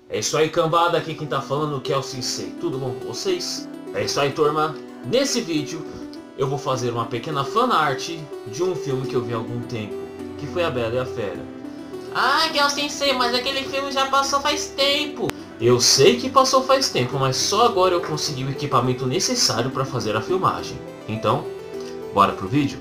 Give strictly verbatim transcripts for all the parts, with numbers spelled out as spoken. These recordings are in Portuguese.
É isso aí, cambada, aqui quem tá falando que é o Sensei. Tudo bom com vocês? É isso aí, turma. Nesse vídeo eu vou fazer uma pequena fanart de um filme que eu vi há algum tempo, que foi A Bela e a Fera. Ah, que é o Sensei, mas aquele filme já passou faz tempo. Eu sei que passou faz tempo, mas só agora eu consegui o equipamento necessário para fazer a filmagem. Então, bora pro vídeo?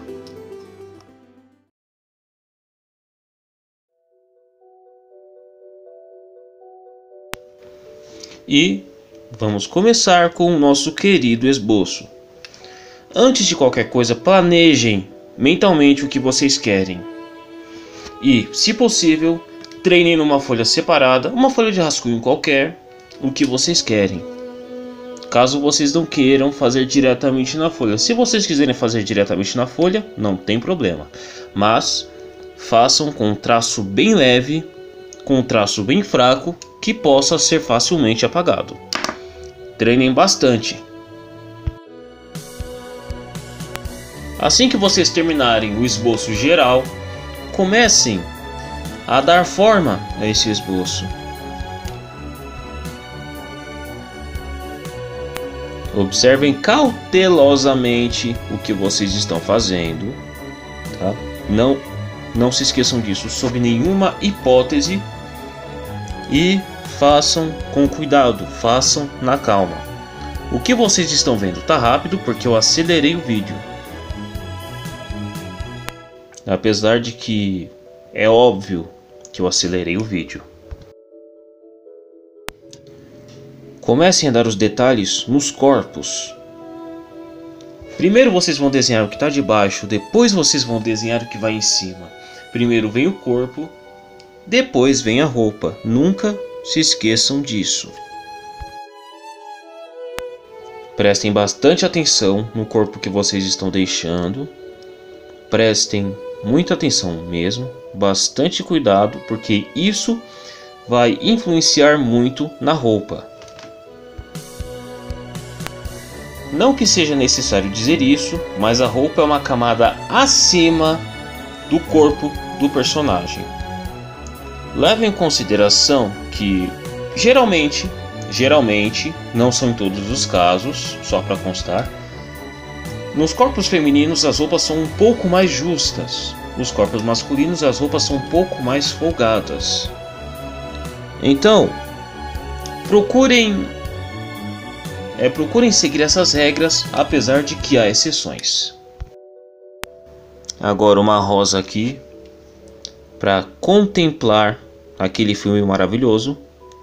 E vamos começar com o nosso querido esboço. Antes de qualquer coisa, planejem mentalmente o que vocês querem. E, se possível, treinem numa folha separada, uma folha de rascunho qualquer, o que vocês querem. Caso vocês não queiram fazer diretamente na folha. Se vocês quiserem fazer diretamente na folha, não tem problema. Mas façam com um traço bem leve, com um traço bem fraco, que possa ser facilmente apagado. Treinem bastante. Assim que vocês terminarem o esboço geral, comecem a dar forma a esse esboço. Observem cautelosamente o que vocês estão fazendo, tá? Não, não se esqueçam disso sob nenhuma hipótese. E façam com cuidado, façam na calma. O que vocês estão vendo tá rápido porque eu acelerei o vídeo. Apesar de que é óbvio que eu acelerei o vídeo. Comecem a dar os detalhes nos corpos. Primeiro vocês vão desenhar o que está debaixo, depois vocês vão desenhar o que vai em cima. Primeiro vem o corpo, depois vem a roupa. Nunca se esqueçam disso. Prestem bastante atenção no corpo que vocês estão deixando. Prestem muita atenção mesmo. Bastante cuidado, porque isso vai influenciar muito na roupa. Não que seja necessário dizer isso, mas a roupa é uma camada acima do corpo do personagem. Leve em consideração que geralmente, geralmente, não são em todos os casos, só para constar, nos corpos femininos as roupas são um pouco mais justas, nos corpos masculinos as roupas são um pouco mais folgadas. Então, procurem, é, procurem seguir essas regras, apesar de que há exceções. Agora uma rosa aqui, para contemplar aquele filme maravilhoso.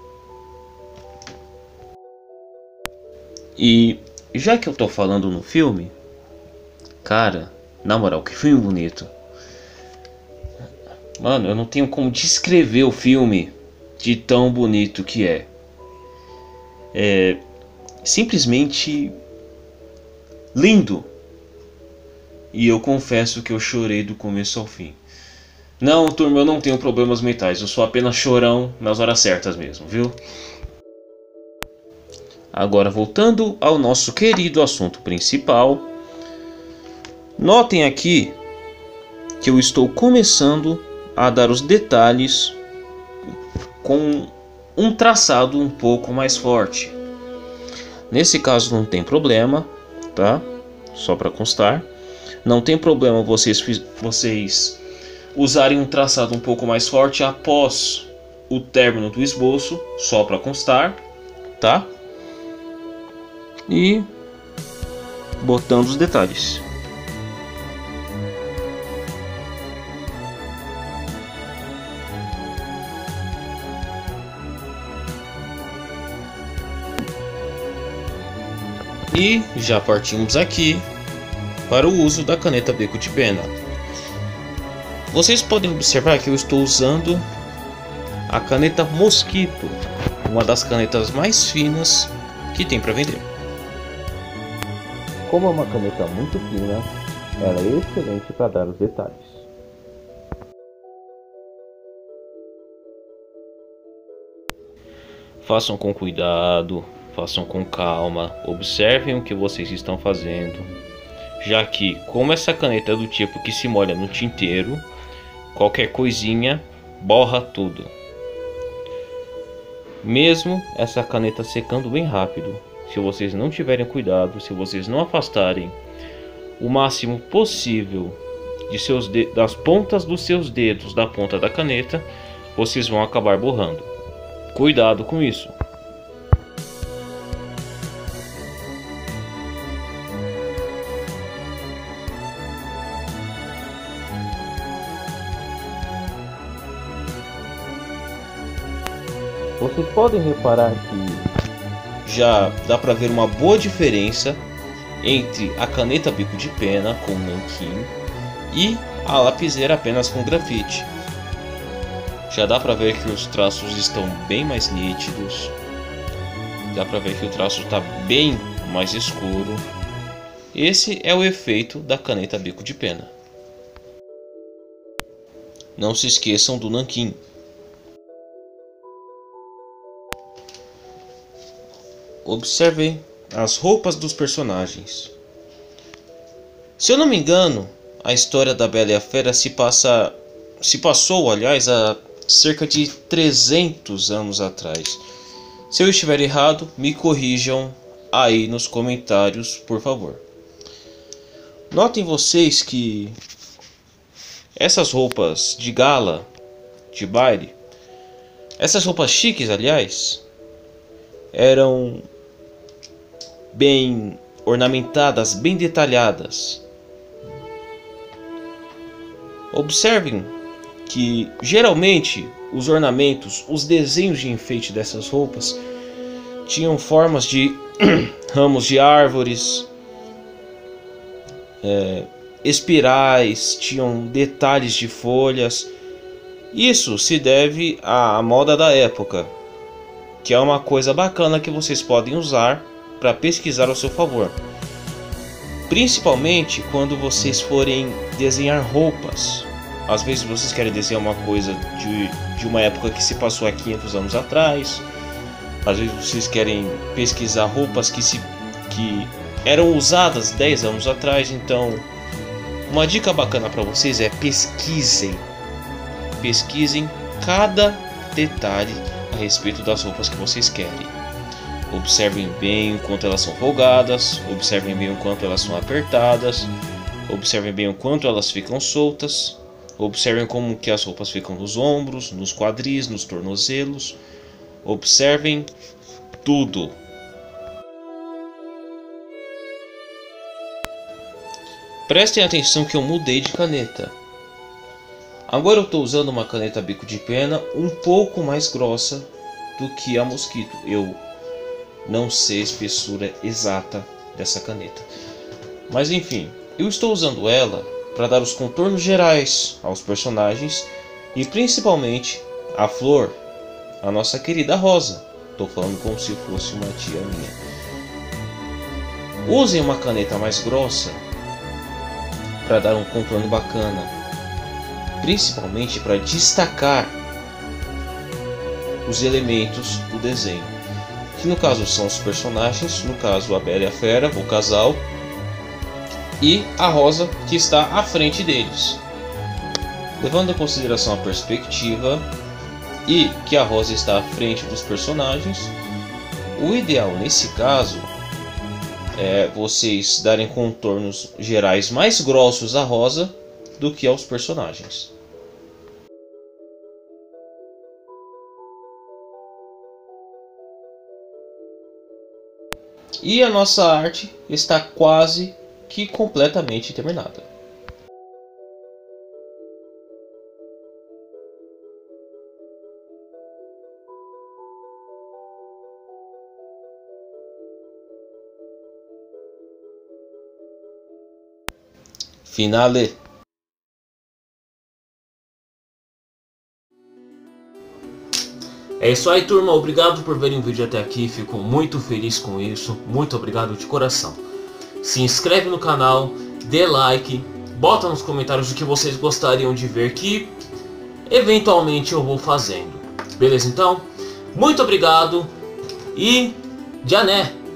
E já que eu tô falando no filme, cara, na moral, que filme bonito. Mano, eu não tenho como descrever o filme de tão bonito que é. É simplesmente lindo. E eu confesso que eu chorei do começo ao fim. Não, turma, eu não tenho problemas mentais, eu sou apenas chorão nas horas certas mesmo, viu? Agora, voltando ao nosso querido assunto principal. Notem aqui que eu estou começando a dar os detalhes com um traçado um pouco mais forte. Nesse caso não tem problema, tá? Só para constar. Não tem problema vocês... vocês usarem um traçado um pouco mais forte após o término do esboço, só para constar, tá? E botando os detalhes. E já partimos aqui para o uso da caneta Bico de Pena. Vocês podem observar que eu estou usando a caneta Mosquito, uma das canetas mais finas que tem para vender. Como é uma caneta muito fina, ela é excelente para dar os detalhes. Façam com cuidado, façam com calma, observem o que vocês estão fazendo, já que, como essa caneta é do tipo que se molha no tinteiro, qualquer coisinha borra tudo. Mesmo essa caneta secando bem rápido, se vocês não tiverem cuidado, se vocês não afastarem o máximo possível de seus de das pontas dos seus dedos da ponta da caneta, vocês vão acabar borrando. Cuidado com isso. Vocês podem reparar que já dá para ver uma boa diferença entre a caneta bico de pena com nanquim e a lapiseira apenas com grafite. Já dá para ver que os traços estão bem mais nítidos. Dá para ver que o traço está bem mais escuro. Esse é o efeito da caneta bico de pena. Não se esqueçam do nanquim. Observem as roupas dos personagens. Se eu não me engano, a história da Bela e a Fera se passa, se passou, aliás, há cerca de trezentos anos atrás. Se eu estiver errado, me corrijam aí nos comentários, por favor. Notem vocês que essas roupas de gala, de baile, essas roupas chiques, aliás, eram bem ornamentadas, bem detalhadas. Observem que geralmente os ornamentos, os desenhos de enfeite dessas roupas tinham formas de ramos de árvores, é, espirais, tinham detalhes de folhas. Isso se deve à moda da época, que é uma coisa bacana que vocês podem usar para pesquisar ao seu favor, principalmente quando vocês forem desenhar roupas. Às vezes vocês querem desenhar uma coisa de, de uma época que se passou há quinhentos anos atrás. Às vezes vocês querem pesquisar roupas que, se, que eram usadas dez anos atrás. Então, uma dica bacana para vocês é pesquisem. Pesquisem cada detalhe a respeito das roupas que vocês querem. Observem bem o quanto elas são folgadas, observem bem o quanto elas são apertadas, observem bem o quanto elas ficam soltas, observem como que as roupas ficam nos ombros, nos quadris, nos tornozelos. Observem tudo. Prestem atenção que eu mudei de caneta. Agora eu estou usando uma caneta bico de pena um pouco mais grossa do que a Mosquito. Eu não sei a espessura exata dessa caneta, mas enfim, eu estou usando ela para dar os contornos gerais aos personagens e principalmente a Flor, a nossa querida Rosa. Estou falando como se fosse uma tia minha. Usem uma caneta mais grossa para dar um contorno bacana, principalmente para destacar os elementos do desenho, que no caso são os personagens, no caso a Bela e a Fera, o casal, e a Rosa, que está à frente deles. Levando em consideração a perspectiva e que a Rosa está à frente dos personagens, o ideal nesse caso é vocês darem contornos gerais mais grossos à Rosa do que aos personagens. E a nossa arte está quase que completamente terminada. Finale. É isso aí, turma, obrigado por verem o vídeo até aqui, fico muito feliz com isso, muito obrigado de coração. Se inscreve no canal, dê like, bota nos comentários o que vocês gostariam de ver que eventualmente eu vou fazendo. Beleza então? Muito obrigado e Jané!